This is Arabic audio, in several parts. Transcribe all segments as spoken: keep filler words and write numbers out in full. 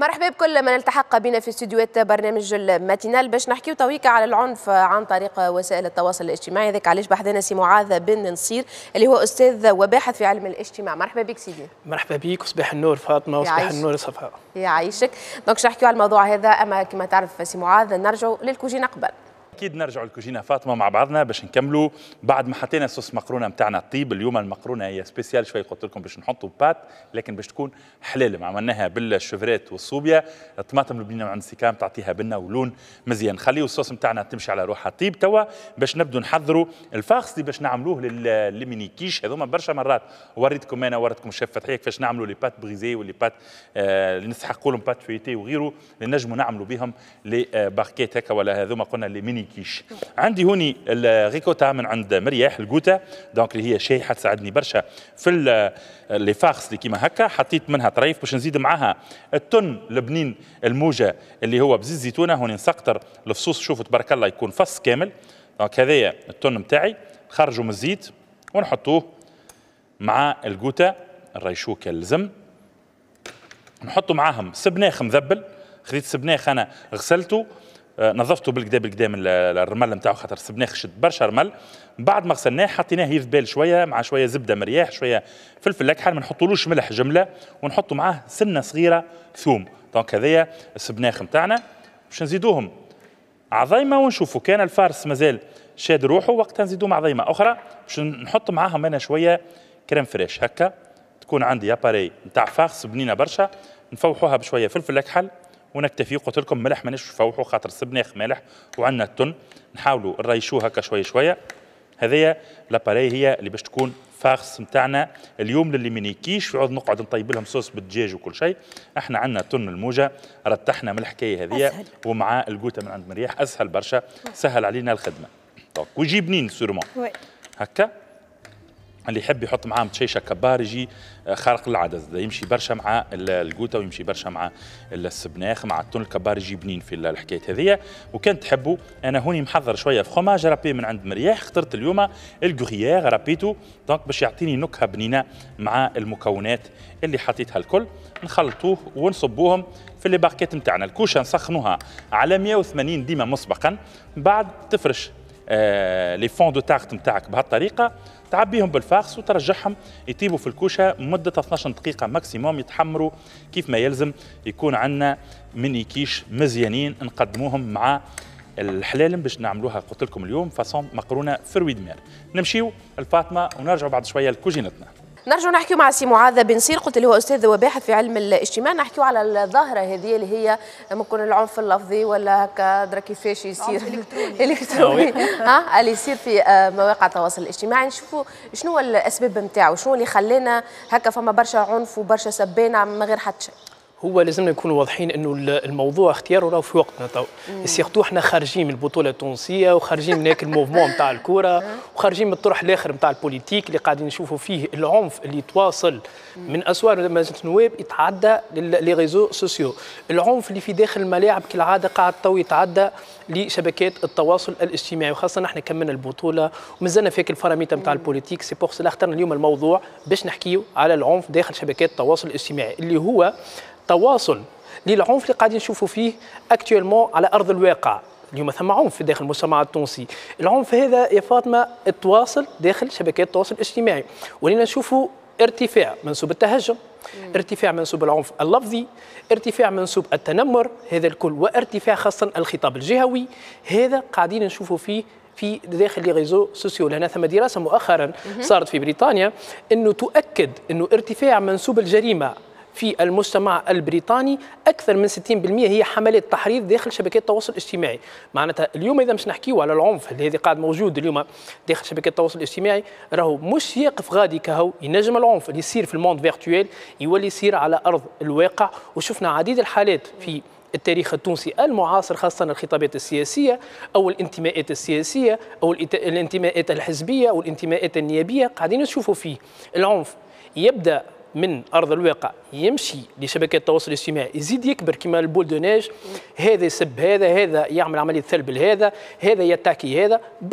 مرحبا بكل من التحق بنا في استديوهات برنامج الماتينال باش نحكيو تويكا على العنف عن طريق وسائل التواصل الاجتماعي. هذاك علاش بحثنا سي معاذ بن نصير اللي هو استاذ وباحث في علم الاجتماع. مرحبا بك سيدي. مرحبا بك وصباح النور فاطمه وصباح النور صفاء. يعيشك. دونك نحكيو على الموضوع هذا، اما كما تعرف سي معاذ نرجعوا للكوجينه قبل. اكيد نرجعوا للكوجينه فاطمه مع بعضنا باش نكملوا بعد ما حطينا صوص مقرونه نتاعنا الطيب. اليوم المقرونه هي سبيسيال شوي، قلت لكم باش نحطوا بات لكن باش تكون حلال. عملناها بالشوفريت والصوبيا، الطماطم اللبنانيه عند سيكام تعطيها بنه ولون مزيان. خليوا الصوص نتاعنا تمشي على روحها طيب. توا باش نبدو نحضروا الفاخس اللي باش نعملوه للميني كيش. هذوما برشا مرات وريتكم انا وريتكم الشيف فتحي كيفاش نعملوا لي بات بريزي واللي بات آه اللي نسحقوا لهم بات فيتي وغيره اللي نجموا نعملوا بهم لي آه باركيت هكا، ولا هذوما قلنا لي ميني كيش. عندي هوني الريكوتا من عند مرياح الجوتا، دونك اللي هي شايحه تساعدني برشا في لي فاخس اللي كيما هكا. حطيت منها طريف باش نزيد معاها التن البنين الموجه اللي هو بزيت زيتونه. هوني نسقطر الفصوص، شوفوا تبارك الله يكون فص كامل. دونك هذايا التن نتاعي نخرجوا من الزيت ونحطوه مع الجوتا نريشوه كاللزم. نحطوا معاهم سبناخ مذبل. خذيت سبناخ انا غسلته نظفته بالكدا بالكدا من الرمل نتاعو، خاطر السبناخ شد برشا رمل. بعد ما غسلناه حطيناه يذبال شويه مع شويه زبده مرياح، شويه فلفل اكحل، ما نحطولوش ملح جمله، ونحطوا معاه سنه صغيره ثوم. دونك هذايا السبناخ نتاعنا باش نزيدوهم عظيمه ونشوفوا كان الفارس مازال شاد روحه وقتها نزيدوه عظيمه اخرى. باش نحط معاهم انا شويه كريم فريش هكا، تكون عندي اباري نتاع فارس بنينه برشا. نفوحوها بشويه فلفل اكحل ونكتفي. قلت لكم ملح مانيش نفوحوا خاطر السبناخ مالح وعندنا التن. نحاولوا نريشوه هكا شويه شويه. هذايا لاباري هي اللي باش تكون فاخس نتاعنا اليوم للي ميني كيش. يعود نقعد نطيب لهم صوص بالدجاج وكل شيء. احنا عندنا تن الموجه رتحنا من الحكايه هذيا، ومع الجوتا من عند مرياح اسهل برشا، سهل علينا الخدمه. دونك ويجي بنين سورمون هكا. اللي يحب يحط معاه متشيشه كبار يجي خارق العاده، يمشي برشا مع الجوتا ويمشي برشا مع السبناخ مع التون الكبار يجي بنين في الحكايه هذيا. وكان تحبوا انا هوني محضر شويه فخوماج رابي من عند مرياح. اخترت اليوم الجوريير رابيتو دونك باش يعطيني نكهه بنينه مع المكونات اللي حطيتها الكل. نخلطوه ونصبوهم في اللي باكيت نتاعنا. الكوشه نسخنوها على مئة وثمانين ديما مسبقا. بعد تفرش آه لي فون دو تارت نتاعك بهالطريقه، تعبيهم بالفاخس وترجعهم يطيبوا في الكوشه مده اثناش دقيقه ماكسيموم، يتحمروا كيف ما يلزم. يكون عندنا ميني كيش مزيانين نقدموهم مع الحلالم باش نعملوها قلت لكم اليوم فاصون مقرونه فروي دمير. نمشيو الفاطمه ونرجعوا بعد شويه لكوجينتنا. نرجع نحكيو مع سي معاذ بن نصير، قلت اللي هو استاذ وباحث في علم الاجتماع. نحكيو على الظاهره هذه اللي هي ممكن العنف اللفظي ولا هكا درا كيفاش يصير الكتروني ها اللي يصير في مواقع التواصل الاجتماعي. نشوفوا شنو الاسباب نتاعو، شنو اللي خلينا هكا فما برشا عنف وبرشا سبانه من غير حتى شيء. هو لازمنا نكونوا واضحين انه الموضوع اختياره راه في وقتنا تو، سيرتو احنا خارجين من البطوله التونسيه وخارجين من هيك الموفمون نتاع الكره وخارجين من الطرح الاخر نتاع البوليتيك اللي قاعدين نشوفوا فيه العنف اللي يتواصل من اسوار مجلس النواب يتعدى لي ريزو سوسيو. العنف اللي في داخل الملاعب كالعاده قاعد تو يتعدى لشبكات التواصل الاجتماعي، وخاصه احنا كملنا البطوله ومازلنا فيك الفراميطه نتاع البوليتيك. سي بور سلا اخترنا اليوم الموضوع باش نحكيو على العنف داخل شبكات التواصل الاجتماعي اللي هو تواصل للعنف اللي قاعدين نشوفوا فيه اكتويلمون على ارض الواقع. اليوم ثم عنف في داخل المجتمع التونسي. العنف هذا يا فاطمه التواصل داخل شبكات التواصل الاجتماعي، ولينا نشوفوا ارتفاع منسوب التهجم، ارتفاع منسوب العنف اللفظي، ارتفاع منسوب التنمر، هذا الكل، وارتفاع خاصه الخطاب الجهوي. هذا قاعدين نشوفوا فيه في داخل لي ريزو سوسيو. لهنا ثم دراسه مؤخرا صارت في بريطانيا انه تؤكد انه ارتفاع منسوب الجريمه في المجتمع البريطاني أكثر من ستين بالمئة هي حملات تحريض داخل شبكات التواصل الاجتماعي. معناتها اليوم إذا مش نحكيو على العنف اللي هذا قاعد موجود اليوم داخل شبكات التواصل الاجتماعي، راهو مش يقف غادي كهو. ينجم العنف اللي يصير في الموند فيرتويل يولي يصير على أرض الواقع. وشفنا عديد الحالات في التاريخ التونسي المعاصر، خاصة الخطابات السياسية أو الانتماءات السياسية أو الانتماءات الحزبية أو الانتماءات النيابية. قاعدين نشوفوا فيه العنف يبدأ من ارض الواقع يمشي لشبكات التواصل الاجتماعي، يزيد يكبر كما البول دو نيج. هذا يسب هذا، هذا يعمل عمليه ثلب لهذا، هذا يتاكي هذا. بعد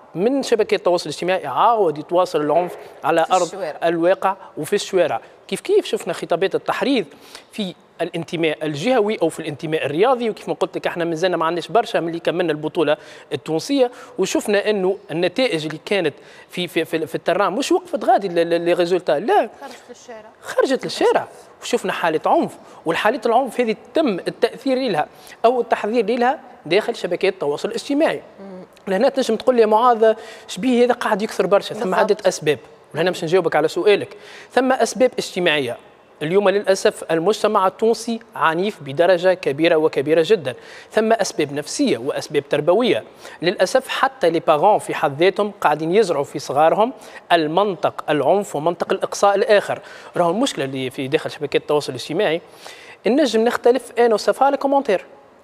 من شبكات التواصل الاجتماعي عاود يتواصل العنف على ارض الشوارع. الواقع وفي الشوارع. كيف كيف شفنا خطابات التحريض في الانتماء الجهوي او في الانتماء الرياضي، وكيف ما قلت لك احنا مازلنا ما عندناش برشا ملي كملنا البطوله التونسيه، وشفنا انه النتائج اللي كانت في في في, في الترام مش وقفت غادي لي ريزولتا، لا خرجت للشارع خرجت للشارع وشفنا حاله عنف، والحالات العنف هذه تم التاثير لها او التحذير لها داخل شبكات التواصل الاجتماعي. لهنا تنجم تقول لي معاذ شبيه هذا قاعد يكثر برشا، ثم عده اسباب، ولهنا باش نجاوبك على سؤالك. ثم اسباب اجتماعيه. اليوم للأسف المجتمع التونسي عنيف بدرجة كبيرة وكبيرة جدا. ثم أسباب نفسية وأسباب تربوية. للأسف حتى لي بارون في حد ذاتهم قاعدين يزرعوا في صغارهم المنطق العنف ومنطق الإقصاء الآخر. راهو المشكلة اللي في داخل شبكات التواصل الاجتماعي النجم نختلف أنا وصفاء على كومنتير،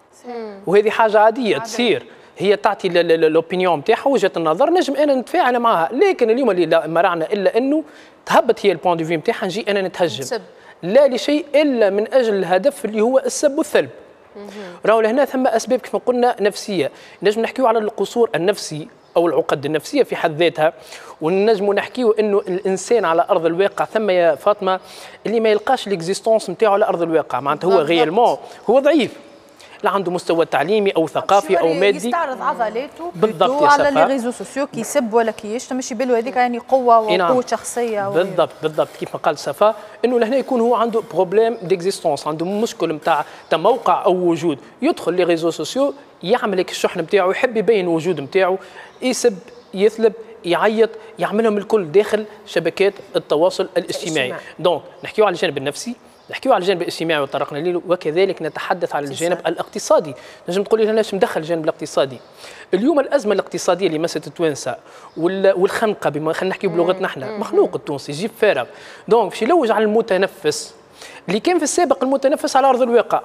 وهذه حاجة عادية تصير، هي تعطي الاوبينيون نتاعها وجهه النظر، نجم انا نتفاعل معها، لكن اليوم اللي ما رانا الا انه تهبط هي البوان دو في نتاعها نجي انا نتهجم سب. لا لشيء الا من اجل الهدف اللي هو السب والثلب. راهو لهنا ثم اسباب كما قلنا نفسيه، نجم نحكيو على القصور النفسي او العقد النفسيه في حد ذاتها، ونجموا نحكيو انه الانسان على ارض الواقع ثم يا فاطمه اللي ما يلقاش ليكزيستونس نتاعو على ارض الواقع، معناتها هو غيالمون هو ضعيف، لا عنده مستوى تعليمي او ثقافي او مادي، يستعرض عضلاته بالضبط على لي ريزو سوسيو كي يسب ولا كي يشتم، مش يبالو هذيك يعني قوه وقوه نعم. شخصيه بالضبط بالضبط كيف ما قال صفاء، انه لهنا يكون هو عنده بروبليم ديكزيستونس، عنده مشكل نتاع موقع او وجود، يدخل لي ريزو سوسيو يعمل لك الشحن نتاعو، يحب يبين الوجود نتاعو، يسب يثلب يعيط، يعملهم الكل داخل شبكات التواصل الاجتماعي. دونك نحكيو على الجانب النفسي، نحكيو على الجانب الاجتماعي وطرقنا له، وكذلك نتحدث على الجانب الاقتصادي. نجم تقول لي هنا ايش مدخل الجانب الاقتصادي؟ اليوم الازمه الاقتصاديه اللي مست التوانسه والخنقه، بما خلينا نحكيو بلغتنا احنا، مخنوق التونسي جيب فارغ، دونك باش يلوج على المتنفس اللي كان في السابق المتنفس على ارض الواقع،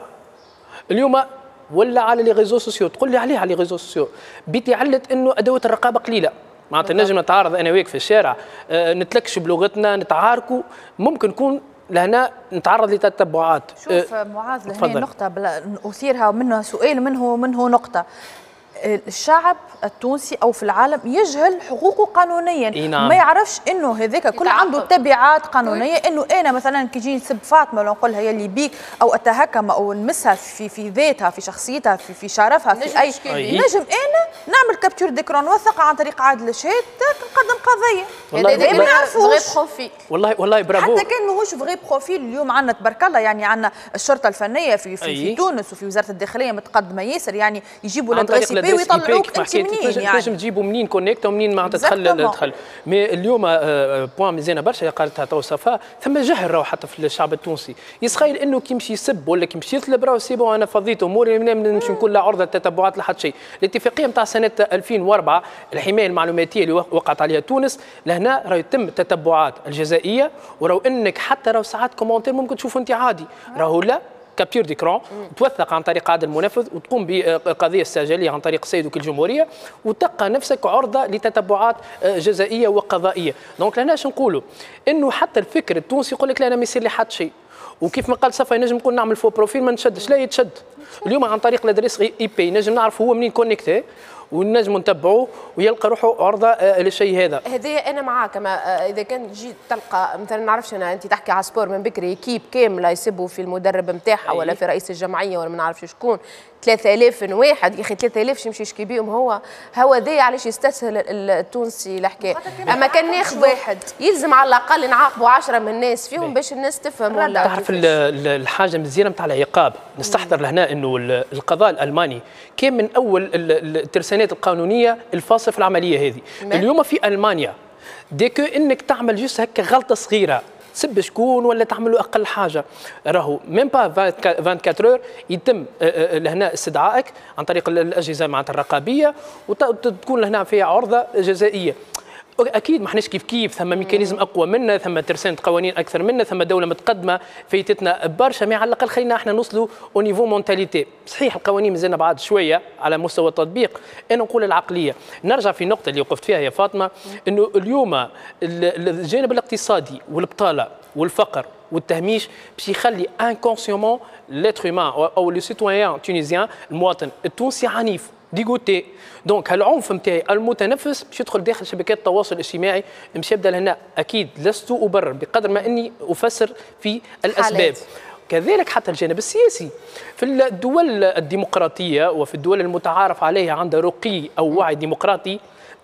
اليوم ولا على لي ريزو سوسيو، تقول لي عليه على لي ريزو سوسيو، بيتي علت انه ادوات الرقابه قليله، معناتها نجم نتعارض انا وياك في الشارع، أه نتلكش بلغتنا نتعاركوا، ممكن نكون لهنا نتعرض لتتبعات. شوف أه معاذ لهنا نقطة أثيرها منها سؤال منه منه نقطة. الشعب التونسي او في العالم يجهل حقوقه قانونيا، نعم. ما يعرفش انه هذاك كل عنده تبعات قانونيه، انه انا مثلا كي يجي نسب فاطمه ولا نقول لها يلي بيك او اتهكم او نمسها في في ذاتها في شخصيتها في في شرفها في اي أي. نجم انا نعمل كابتشر ديكرون نوثقها عن طريق عادل الشهاد نقدم قضيه. والله ما نعرفوش بروفيل، والله والله برافو، حتى كان ماهوش فغي بروفيل. اليوم عندنا تبارك الله يعني عندنا الشرطه الفنيه في في, في تونس وفي وزاره الداخليه متقدمه ياسر، يعني يجيبوا لادريس ويطلعوك انت منين، يعني تنجم تجيبوا منين كونيكت ومنين معناتها تدخل تدخل. مي اليوم بوان مزيانه برشا اللي قالتها تو صفاء، ثم جهل راهو حتى في الشعب التونسي، يتخيل انه كي يمشي يسب ولا كي يمشي يثلب راهو سي بون انا فضيت اموري نمشي نكون لا عرضه تتبعات لحد شيء. الاتفاقيه نتاع سنه ألفين وأربعة الحمايه المعلوماتيه اللي وقعت عليها تونس، لهنا راهو يتم التتبعات الجزائيه، وراهو انك حتى راهو ساعات كومنتير ممكن تشوفوا انت عادي، راهو لا كابتور ديكرون توثق عن طريق عادل المنفذ وتقوم بقضيه استعجاليه عن طريق السيد وكيل الجمهوريه، وتلقى نفسك عرضه لتتبعات جزائيه وقضائيه. دونك لهنا اش نقولوا؟ انه حتى الفكر التونسي يقول لك لا انا ما يصير لي حد شيء، وكيف ما قال صفا ينجم نقول نعمل فو بروفيل ما نشدش، لا يتشد اليوم عن طريق الادريس اي بي نجم نعرف هو منين كونيكتي ونجم نتبعوه ويلقى روحه عرضه للشيء هذا. هذه انا معاك، ما اذا كان تجي تلقى مثلا نعرفش انا انت تحكي على سبور من بكري كيب كامله يسبوا في المدرب نتاعها ولا في رئيس الجمعيه ولا ما نعرفش شكون، ثلاثة آلاف واحد يا اخي ثلاثة آلاف يمشي يشكي بهم، هو هو ذي علاش يستسهل التونسي الحكايه. اما كان ناخذ واحد يلزم على الاقل نعاقبوا عشرة من الناس فيهم باش الناس تفهم. ولا تعرف الحاجه مزيانه نتاع العقاب، نستحضر لهنا انه القضاء الالماني كان من اول الترسانات القانونيه الفاصله في العمليه هذه. اليوم في المانيا ديكو انك تعمل جوست هكا غلطه صغيره تسب شكون ولا تعملوا اقل حاجه، راهو ميم با أربعة وعشرين اور يتم لهنا استدعائك عن طريق الاجهزه معناتها الرقابيه وتكون لهنا فيها عرضه جزائيه. اكيد ما احناش كيف كيف، ثم ميكانيزم اقوى منا، ثم ترسانه قوانين اكثر منا، ثم دوله متقدمه فايتتنا برشا، ما على الاقل خلينا احنا نوصلوا او نيفو مونتاليتي. صحيح القوانين مازلنا بعد شويه على مستوى التطبيق، انا نقول العقليه. نرجع في النقطه اللي وقفت فيها يا فاطمه، انه اليوم الجانب الاقتصادي والبطاله والفقر والتهميش باش يخلي انكونسيومون لاتر هيومان او لو سيتويان تونيزيان المواطن التونسي عنيف ديغوتي. دونك هالعنف نتاعي المتنفس باش يدخل داخل شبكات التواصل الاجتماعي، باش يبدا لهنا اكيد لست ابرر بقدر ما اني افسر في الاسباب. حالات. كذلك حتى الجانب السياسي في الدول الديمقراطيه وفي الدول المتعارف عليها عندها رقي او وعي ديمقراطي،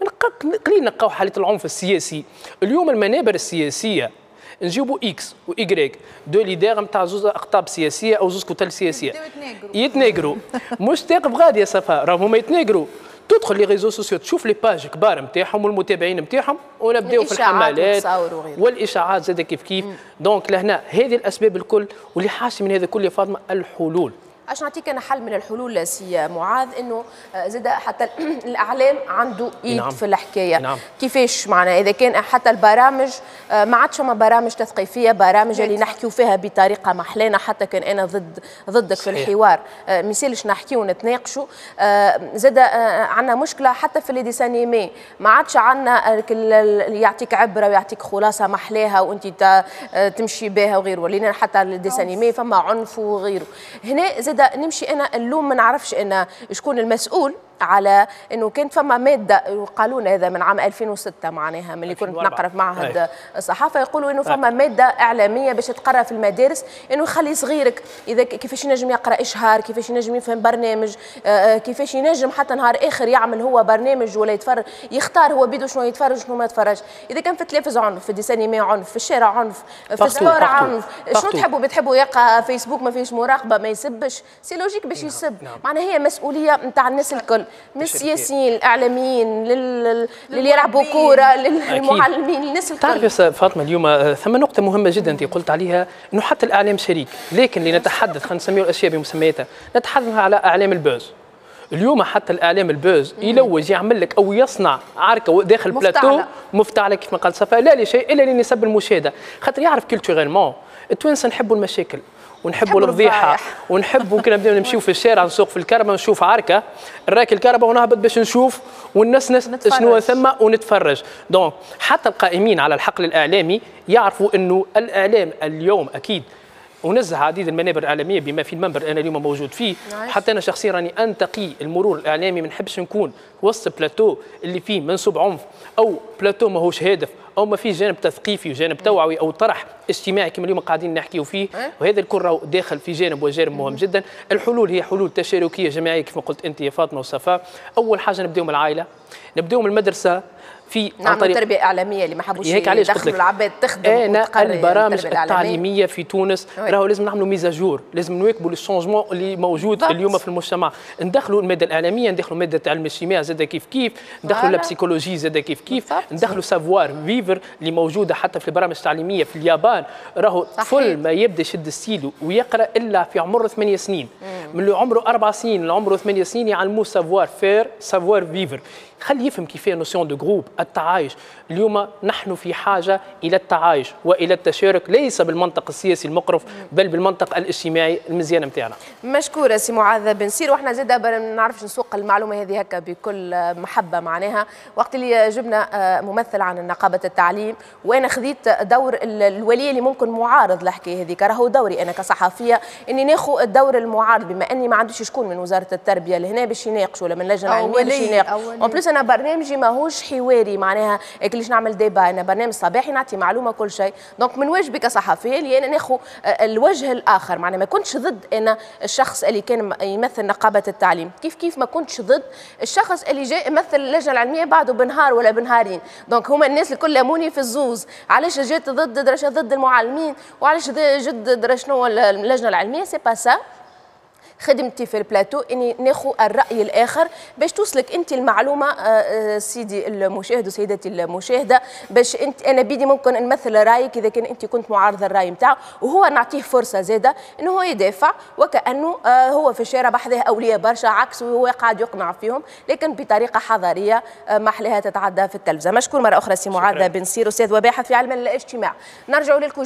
قليل نلقاو حاله العنف السياسي. اليوم المنابر السياسيه نجيبوا اكس وايكغيك دو ليدر نتاع زوز اقطاب سياسيه او زوز كتل سياسيه يتناقروا مش تاقف غادي يا صفاء، راهم هما يتناقروا. تدخل لي ريزو سوسيو تشوف لي باج كبار نتاعهم والمتابعين نتاعهم، ونبداو في الحملات والاشاعات زاد كيف كيف. دونك لهنا هذه الاسباب الكل، واللي حاشي من هذا كل يا فاطمه الحلول. باش نعطيك انا حل من الحلول سي معاذ، انه زاد حتى الاعلام عنده ايد نعم. في الحكايه نعم. كيفاش معنا اذا كان حتى البرامج ما عادش فما برامج تثقيفيه، برامج اللي نحكيو فيها بطريقه محلانه، حتى كان انا ضد ضدك صحيح. في الحوار ما يسالش نحكيو ونتناقشوا. زاد عندنا مشكله حتى في لي ديسانيمي، ما عادش عندنا يعطيك عبره ويعطيك خلاصه محلاها وانت تمشي بها وغيره، ولينا حتى الديسانيمي فما عنف وغيره. هنا زاد نمشي انا اللوم ما نعرفش انا شكون المسؤول على انه كانت فما ماده قالوا لنا هذا من عام ألفين وستة معناها ملي كنت نقرا في معهد الصحافه، يقولوا انه فما ماده اعلاميه باش تقرا في المدارس انه يخلي صغيرك اذا كيفاش ينجم يقرا اشهار، كيفاش ينجم يفهم برنامج، كيفاش ينجم حتى نهار اخر يعمل هو برنامج ولا يتفرج يختار هو بيدو شنو يتفرج شنو ما يتفرجش. اذا كان في التلفزيون عنف، في الديسانيمي عنف، في الشارع عنف، في السبور عنف، شنو تحبوا بتحبوا يلقى فيسبوك ما فيش مراقبه ما يسبش، سي لوجيك باش يسب. معناها هي مسؤوليه نتاع الناس الكل، من السياسيين الاعلاميين لل... للي يلعبوا كوره للمعلمين الناس الكل. تعرف يا فاطمه اليوم ثم نقطه مهمه جدا انت قلت عليها، انه حتى الاعلام شريك، لكن لنتحدث خلينا نسميو الاشياء بمسمياتها، نتحدث على اعلام البوز. اليوم حتى الاعلام البوز يلوج يعمل لك او يصنع عركه داخل بلاتو مفتعله كيف ما قال صفاء، لا لشيء الا لنسب المشاهده، خاطر يعرف كولتوريلمون التوانسه نحبوا المشاكل ونحبوا الفضيحه ونحبوا كنا نبداو نمشيو في الشارع نسوق في الكربه نشوف عركه نراكي الكربه ونهبط باش نشوف والناس شنو ثم ونتفرج. دونك حتى القائمين على الحقل الاعلامي يعرفوا انه الاعلام اليوم اكيد ونزه عديد المنابر الاعلاميه بما في المنبر اللي انا اليوم موجود فيه. حتى انا شخصيا راني انتقي المرور الاعلامي، ما نحبش نكون وسط بلاتو اللي فيه منسوب عنف او بلاتو ماهوش هادف او ما فيه جانب تثقيفي وجانب توعوي او طرح اجتماعي كما اليوم قاعدين نحكيو فيه، وهذا الكل راهو داخل في جانب وجانب مهم جدا. الحلول هي حلول تشاركيه جماعيه كما قلت انت يا فاطمه وصفاء. اول حاجه نبداو من العائله، نبداو من المدرسه في نعم طريق تربيه اعلاميه اللي ما حبوش يدخلوا العباد تخدم وتقرر. البرامج التعليميه في تونس راهو لازم نعملوا ميزاجور، لازم نواكبوا الشونجمون اللي موجود ضبط. اليوم في المجتمع، ندخلوا الماده الاعلاميه، ندخلوا ماده علم الاجتماع زاد كيف كيف، ندخلوا لا بسيكولوجي زاد كيف كيف، ندخلوا سافوار فيفر اللي موجوده حتى في البرامج التعليميه في اليابان. راهو طفل ما يبدا يشد السيلو ويقرا الا في عمر ثمانية سنين، من اللي عمره اربع سنين لعمره ثمانية سنين يعلموه سافوار فير سافوار فيفر، خليه يفهم كيف هي نوسيون دو جروب التعايش. اليوم نحن في حاجه الى التعايش والى التشارك، ليس بالمنطق السياسي المقرف بل بالمنطق الاجتماعي المزيان نتاعنا. مشكوره سي معاذ بن سير، واحنا زاد ما نعرفش نسوق المعلومه هذه هكا بكل محبه معناها. وقت اللي جبنا ممثل عن نقابه التعليم وانا خذيت دور الولي اللي ممكن معارض الحكايه هذيك، راهو دوري انا كصحفيه اني ناخذ الدور المعارض، بما اني ما عنديش شكون من وزاره التربيه لهنا باش يناقشوا ولا من اللجنه العلميه باش يناقشوا. انا برنامجي ماهوش حواري معناها كليش نعمل ديبا، انا برنامج صباحي نعطي معلومه كل شيء. دونك من واجبي كصحفيه اللي انا ناخذ الوجه الاخر، معناها ما كنتش ضد انا الشخص اللي كان يمثل نقابه التعليم، كيف كيف ما كنتش ضد الشخص اللي جاي يمثل اللجنه العلميه بعده بنهار ولا بنهارين. دونك هما الناس الكل لاموني في الزوز، علاش جيت ضد درجه ضد المعلمين وعلاش جد درجه شنو اللجنه العلميه، سي با سا. خدمتي في البلاتو اني ناخذ الراي الاخر باش توصلك انت المعلومه آه سيدي المشاهد وسيدتي المشاهده، باش انت انا بيدي ممكن نمثل رايك اذا كان انت كنت معارض الراي نتاعو، وهو نعطيه فرصه زاده انه هو يدافع وكانه آه هو في الشارع بحذاه اولياء برشا عكسه وهو قاعد يقنع فيهم، لكن بطريقه حضاريه آه ما احلاها تتعدى في التلفزه. مشكور مره اخرى سي معاذ بن سير، استاذ وباحث في علم الاجتماع. نرجع للكوجينه.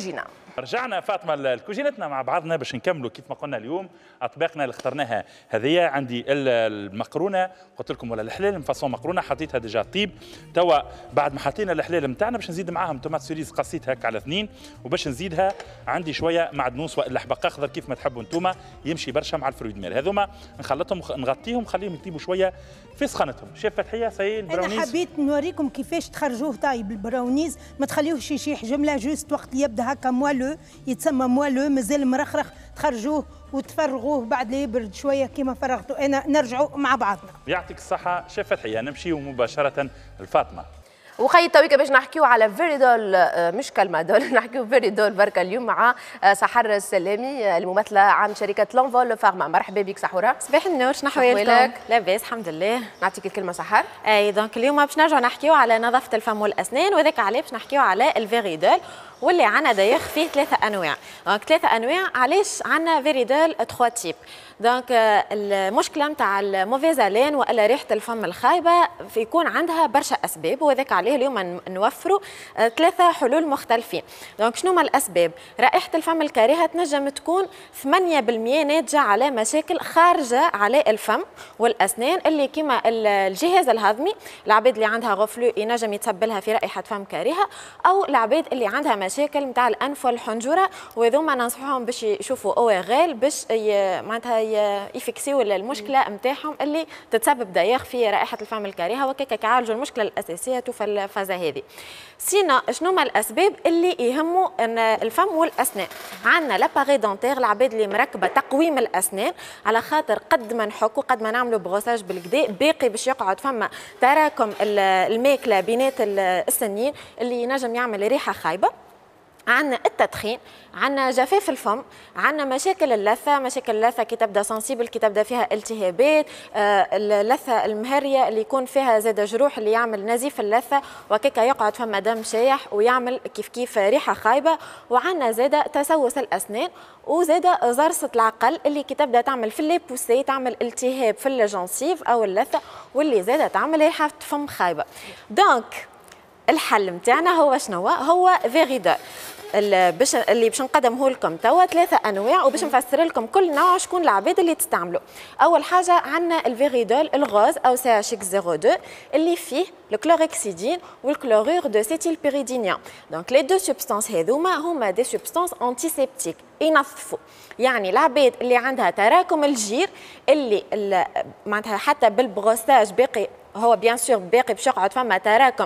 رجعنا فاطمه لكوجينتنا مع بعضنا باش نكملوا كيف ما قلنا اليوم اطباقنا اللي اخترناها هذيا. عندي المقرونه قلت لكم ولا الحلال مفصون مقرونه حطيتها ديجا طيب. توا بعد ما حطينا الحلال نتاعنا باش نزيد معاهم تومات سوريز قصيت هكا على اثنين، وباش نزيدها عندي شويه معدنوس والا حبق اخضر كيف ما تحبوا انتوما، يمشي برشا مع الفرويد مير. هذوما نخلطهم نغطيهم نخليهم يطيبوا شويه في سخانتهم. شيف فتحيه سي البراونيز انا حبيت نوريكم كيفاش تخرجوه طايب البراونيز، ما تخليوهش يشيح جمله، جوست وقت يبدا هكا موالو يتسمى موالو مازال مرخرخ تخرجوه وتفرغوه بعد لا يبرد شويه كيما فرغتوا. انا نرجعوا مع بعضنا. يعطيك الصحه شيف فتحيه. نمشيو مباشره لفاطمه. وخي تويكا باش نحكيو على فيريدول، مش كلمه دول، نحكيو فيريدول بركه اليوم مع سحر السلامي الممثله عن شركه لونفول فارما. مرحبا بك سحوره. صباح النور، شنو حوالكم؟ لاباس الحمد لله. نعطيك الكلمه سحر. اي دونك اليوم باش نرجعوا نحكيو على نظافه الفم والاسنان، وذاك عليه باش نحكيو على الفيريدول واللي عندنا دايخ فيه ثلاثه انواع. دونك ثلاثه انواع. علاش عندنا فيريدول ثلاثة تيب؟ دونك المشكله نتاع الموفيزالين والا ريحه الفم الخايبه يكون عندها برشا اسباب، وذاك عليه اليوم نوفروا ثلاثه حلول مختلفين. دونك شنو هما الاسباب؟ رائحه الفم الكريهه تنجم تكون ثمانية بالمئة ناتجه على مشاكل خارجه على الفم والاسنان اللي كيما الجهاز الهضمي. العباد اللي عندها غفلو ينجم يتسبلها في رائحه فم كريهه، او العباد اللي عندها مشاكل نتاع الانف والحنجره، وهذوما ننصحهم باش يشوفوا او غيل باش معناتها يفكسيو المشكله نتاعهم اللي تتسبب دايخ في رائحه الفم الكريهه، وكيك يعالجوا المشكله الاساسيه في الفازه هذه. سينا شنو هما الاسباب اللي يهموا ان الفم والاسنان؟ عندنا لاباري دونتير، العباد اللي مركبه تقويم الاسنان، على خاطر قد ما نحكوا قد ما نعملوا بغوساج بالكدا باقي باش يقعد فما تراكم الماكله بينات السنين اللي ينجم يعمل ريحه خايبه. عندنا التدخين، عندنا جفاف الفم، عندنا مشاكل اللثه، مشاكل اللثه كي تبدا سنسيبل، كي تبدا فيها التهابات، آه اللثه المهريه اللي يكون فيها زاد جروح اللي يعمل نزيف اللثه، وكيكا يقعد فما دم شايح ويعمل كيف كيف ريحه خايبه. وعندنا زاد تسوس الاسنان، وزاد زرصه العقل اللي كي تبدا تعمل في الليبوسي تعمل التهاب في الجنسيف او اللثه، واللي زاد تعمل ريحه فم خايبه. دونك الحل نتاعنا هو شنو؟ هو فيريدول باش اللي باش نقدمه لكم توا ثلاثه انواع، وباش نفسر لكم كل نوع شكون العباد اللي تستعملوا. اول حاجه عندنا الفيريدول الغاز او سي اتش اكس صفر اثنين اللي فيه الكلوركسيدين والكلورور دو سيتيل بيريدينيان. دونك لي دو سبستانس هذوما هما دي سبستانس انتيسيبتيك ينظفوا. يعني العباد اللي عندها تراكم الجير اللي معناتها حتى بالبغوساج باقي هو بيان سور باقي باش يقعد فما تراكم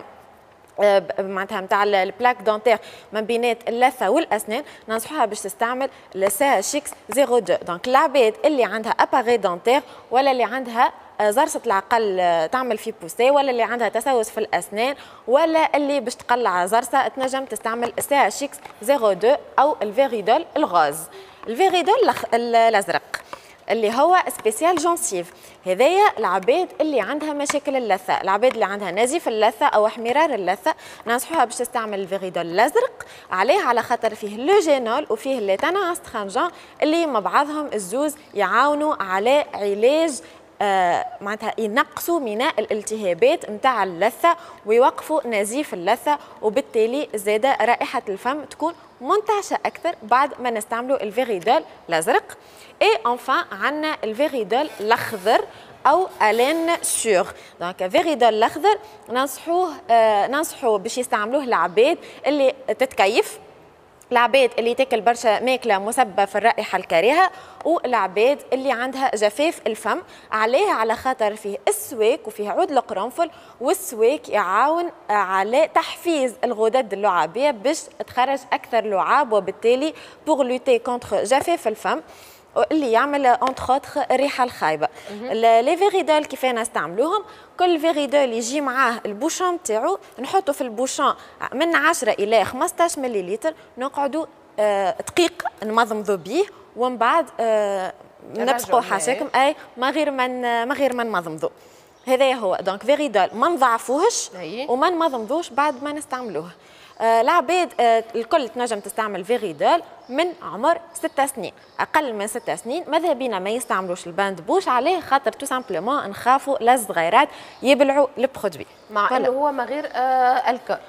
معناتها نتاع البلاك دونتير ما بينات اللثه والاسنان، ننصحوها باش تستعمل السي اتش اكس صفر اثنين. دونك العباد اللي عندها اباري دونتير ولا اللي عندها زرصه العقل تعمل في بوسي، ولا اللي عندها تسوس في الاسنان، ولا اللي باش تقلع زرصه، تنجم تستعمل السي اتش اكس صفر اثنين او الفيريدول الغاز. الفيريدول الازرق اللي هو سبيسيال جونسيف، هذايا العباد اللي عندها مشاكل اللثه، العباد اللي عندها نزيف اللثه او احمرار اللثه، ننصحوها باش تستعمل الفيريدول الازرق. عليه على خاطر فيه لوجينول وفيه الليتانا استرانجان اللي مع بعضهم الزوز يعاونوا على علاج آه معناتها ينقصوا من الالتهابات نتاع اللثه ويوقفوا نزيف اللثه، وبالتالي زاد رائحه الفم تكون منتعشه اكثر بعد ما نستعملوا الفيريدول الازرق. اي انفان عندنا الفيريدول الاخضر او الين سور. دونك فيريدول الاخضر ننصحوه آه ننصحوا باش يستعملوه العباد اللي تتكيف، العباد اللي تاكل برشا ماكله مسببه في الرائحه الكريهه، والعباد اللي عندها جفاف الفم. عليه على خاطر فيه السواك وفيه عود القرنفل، والسواك يعاون على تحفيز الغدد اللعابيه باش تخرج اكثر لعاب، وبالتالي بور لوتي كونتر جفاف الفم اللي يعمل اونتر اوتر الريحه الخايبه. لي فيريدول كيف نستعملوهم؟ كل فيريدول يجي معاه البوشون تاعو، نحطه في البوشون من عشرة الى خمسطاش مليلتر، نقعدوا آه دقيقه نمضمضوا به، ومن بعد آه نبقوا حاشاكم اي ما غير من ما غير من نمضمضوا. هذا هو دونك فيريدول ما نضعفوهش وما نمضمضوش بعد ما نستعملوه. آه العباد آه الكل تنجم تستعمل فيريدول من عمر ستة سنين، اقل من ستة سنين ماذا بينا ما يستعملوش الباند بوش، عليه خاطر تو سامبلومون نخافوا للصغيرات يبلعوا البرودوي، مع انه هو ما غير آه الكول.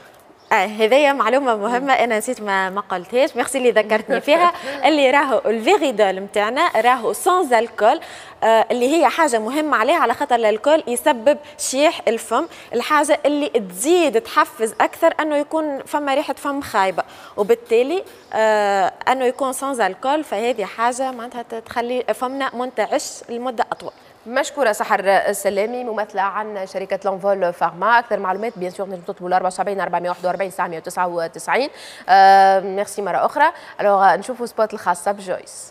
اه هذه معلومه مهمه انا نسيت ما ما قلتهاش، ميرسي اللي ذكرتني فيها. اللي راهو الفيغيدول نتاعنا راهو سونز الكول، آه اللي هي حاجه مهمه عليه على خاطر الكول يسبب شيح الفم، الحاجه اللي تزيد تحفز اكثر انه يكون فما ريحه فم خايبه، وبالتالي آه انه يكون سونز الكول، فهذه حاجه معناتها تخلي فمنا منتعش لمده اطول. مشكوره سحر السلامي ممثله عن شركه لونفول فارما. اكثر معلومات بيان سور نجم تطلبوا أربعة وسبعين أربعمائة وواحد وأربعين تسعمائة وتسعة وتسعين. آه ميرسي مره اخرى. الوغ نشوفوا سبوت الخاصه بجويس.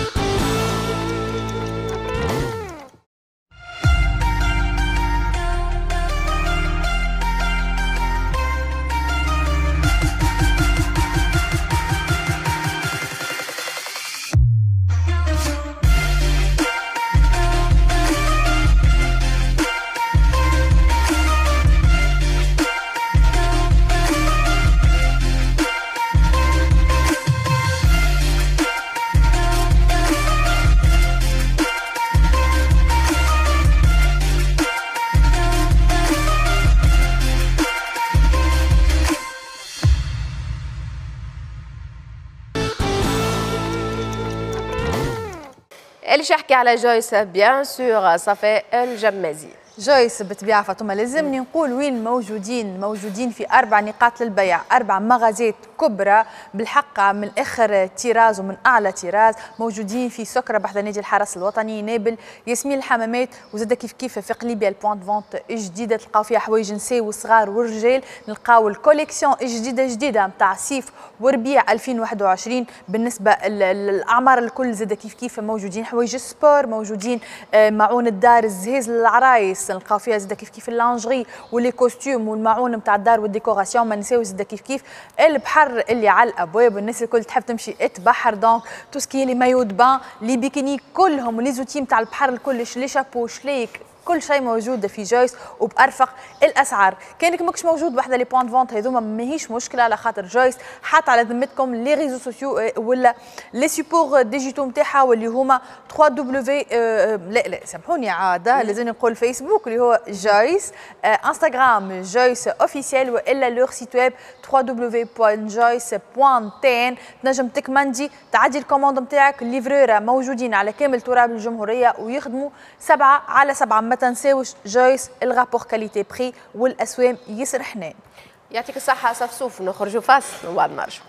اللي يحكي على جويس بيان سور صفاء الجمازي. جويس بالطبيعه فاطمه لازمني نقول وين موجودين، موجودين في اربع نقاط للبيع، اربع مغازات كبرى بالحق من اخر تيراز ومن اعلى تيراز، موجودين في سكره بحذا نادي الحرس الوطني نابل، ياسمين الحمامات، وزاد كيف كيف في قليبيا البوينت فونت جديده تلقاو فيها حوايج نساء وصغار ورجال، نلقاو الكوليكسيون جديده جديده نتاع صيف وربيع ألفين وواحد وعشرين. بالنسبه للاعمار الكل زاد كيف كيف موجودين حوايج السبور، موجودين معون الدار الزهيز للعرايس، نلقاو فيها زاد كيف كيف اللانجري ولي كوستيوم والمعون نتاع الدار والديكوراسيون، ما نساوش زاد كيف كيف البحر اللي على الابواب، والناس الكل تحب تمشي تبحر، دونك تو سكي لي مايو دو بان لي بيكيني كلهم ولي زوتي نتاع البحر الكلش، لي شابو شليك، كل شيء موجود في جويس وبارفق الاسعار. كانك ماكش موجود بحذا لي بوينت فونت هذوما ماهيش مشكله، على خاطر جويس حاط على ذمتكم لي ريزو سوسيو ولا لي سيبور ديجيتو نتاعها واللي هما دبليو دبليو لا لا سامحوني عاده لازم نقول فيسبوك اللي هو جويس، انستغرام جويس اوفيسيال، والا لور سيت ويب دبليو دبليو دبليو بوان جويس بوان تن. تنجم تكمندي تعدي الكوموند نتاعك، الليفرورة موجودين على كامل تراب الجمهوريه ويخدموا سبعه على سبعه. ما تنساوش جويس الرابور كاليتي بري والاسوام ياسر حنان. يعطيك الصحه صفصوف، نخرجوا فاصل وبعد نرجعوا.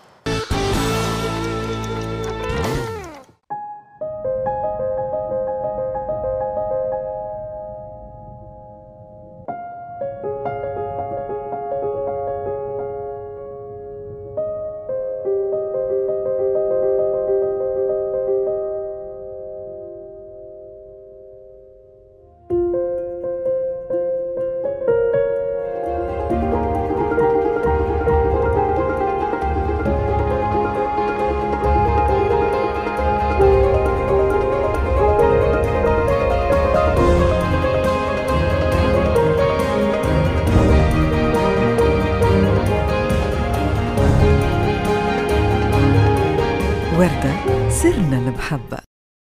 وردة سرنا المحبة.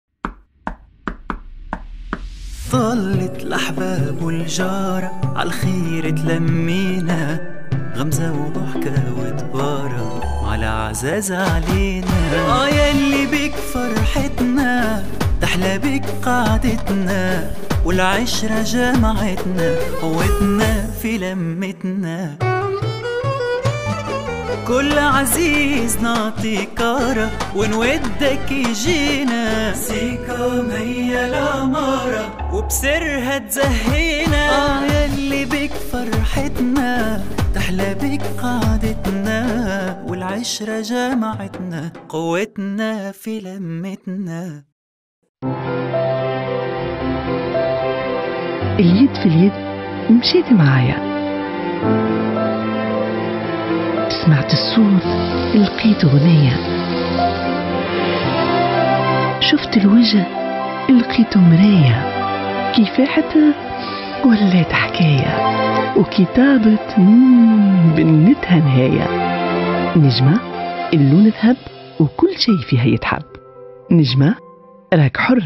طلت الأحباب والجارة عالخير تلمينا، غمزة وضحكة وتبارة على عزاز علينا. آه ياللي بك فرحتنا تحلى بك قعدتنا، والعشرة جمعتنا قوتنا في لمتنا. كل عزيز نعطي كارة ونودك يجينا، سيكا مية العمارة وبسرها تزهينا. آه ياللي بك فرحتنا تحلى بك قعدتنا، والعشرة جمعتنا قوتنا في لمتنا. اليد في اليد مشيت معايا، سمعت الصوت لقيت غنية، شفت الوجه لقيته مراية، كيفاحتها ولات حكاية، وكتابة بنتها نهاية. نجمة اللون ذهب وكل شي فيها يتحب، نجمة راك حرة.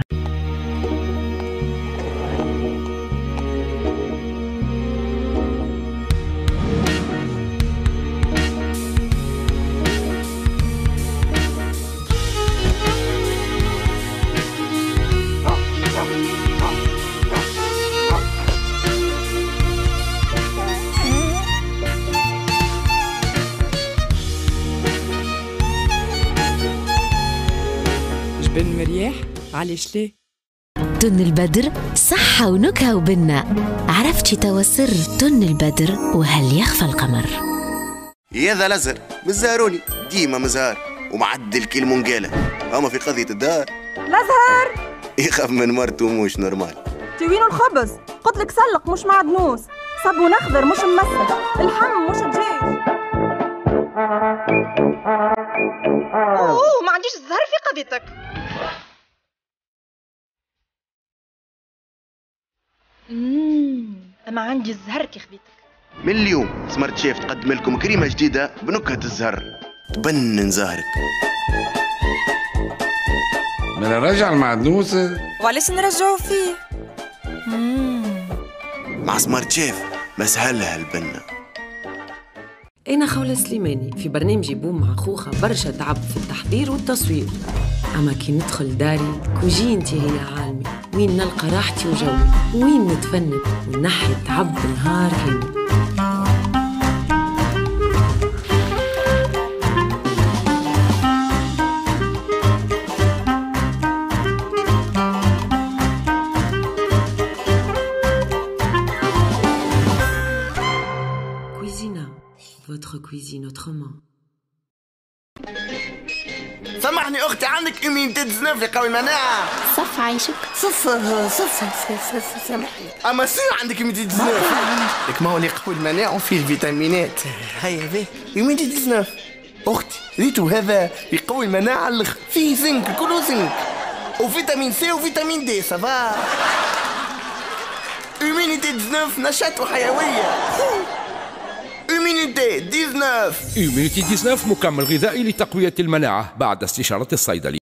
بن مرياح علاش لا؟ تن البدر صحة ونكهة وبنة. عرفتي توا سر تن البدر وهل يخفى القمر؟ يا ذا الازهر مزهروني ديما مزهار ومعدل كل منقاله. اما في قضيه الدار الازهر يخاف من مرته مش نورمال. تي وينو الخبز؟ قلت لك سلق مش معدنوس، صابون اخضر مش ممسك، الحم مش دجاج. اوه ما عنديش الزهر في قضيتك. اممم اما عندي الزهر كي خبيتك. من اليوم سمارت شيف تقدم لكم كريمه جديده بنكهه الزهر تبنن زهرك. ما نرجع المعدنوس وعلاش نرجعوا فيه؟ مم. مع سمارت شيف مسهلها البنه. أنا خولة سليماني في برنامجي بوم مع خوخة برشا تعب في التحضير والتصوير، أما كي ندخل داري كوجينتي هي عالمي، وين نلقى راحتي وجوي، وين نتفنن ونحي التعب نهار كامل. Votre cuisine autrement. سامحني اختي عندك اميونيتي تزنف لقوي المناعه. صف عيشك. صف صف صف سامحني. اما سي عندك اميونيتي تزنف. لك ما هو اللي يقوي المناعه وفيه الفيتامينات. هيا به اميونيتي تزنف. اختي ريتو هذا يقوي المناعه على الاخر، فيه زنك كله زنك وفيتامين سي وفيتامين دي سافا. اميونيتي تزنف نشاط وحيويه. إيميونيتي تسعة عشر إيميونيتي تسعة عشر مكمل غذائي لتقوية المناعة بعد استشارة الصيدلي.